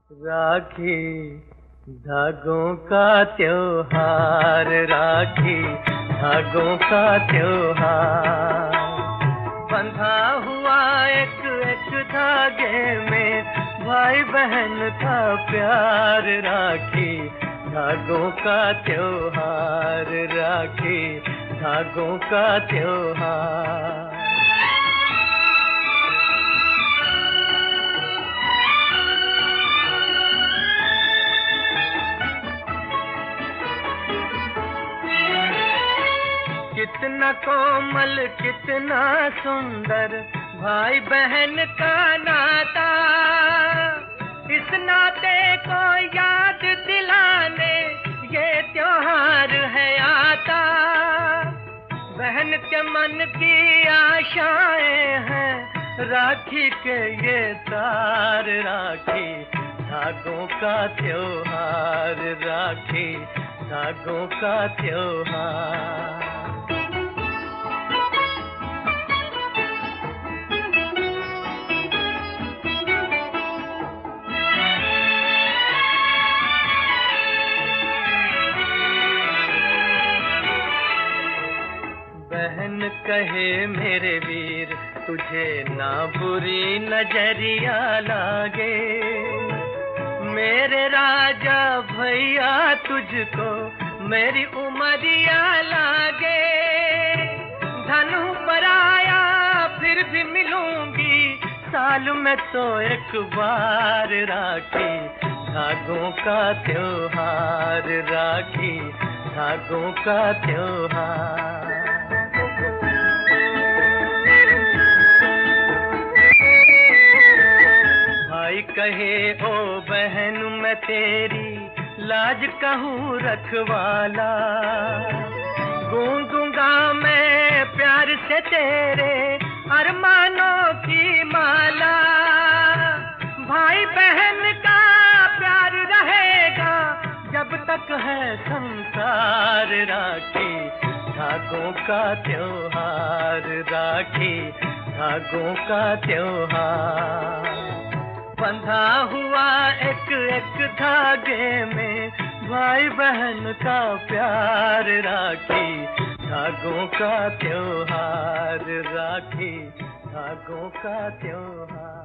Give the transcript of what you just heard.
राखी धागों का त्योहार, राखी धागों का त्योहार। बंधा हुआ एक एक धागे में भाई बहन का प्यार, राखी धागों का त्योहार, राखी धागों का त्योहार। कितना कोमल कितना सुंदर भाई बहन का नाता, इस नाते को याद दिलाने ये त्योहार है आता। बहन के मन की आशाएं हैं राखी के ये तार, राखी धागों का त्योहार, राखी धागों का त्योहार। बहन कहे मेरे वीर तुझे ना बुरी नजरिया लागे, मेरे राजा भैया तुझको मेरी उमरिया लागे। धनु पर आया फिर भी मिलूंगी साल में तो एक बार, राखी धागों का त्योहार, राखी धागों का त्योहार। भाई कहे ओ बहन मैं तेरी लाज कहूँ रखवाला, गूंजूंगा मैं प्यार से तेरे अरमानों की माला। भाई बहन का प्यार रहेगा जब तक है संसार, राखी धागों का त्योहार, राखी धागों का त्योहार। बंधा हुआ एक एक धागे में भाई बहन का प्यार, राखी धागों का त्योहार, राखी धागों का त्योहार।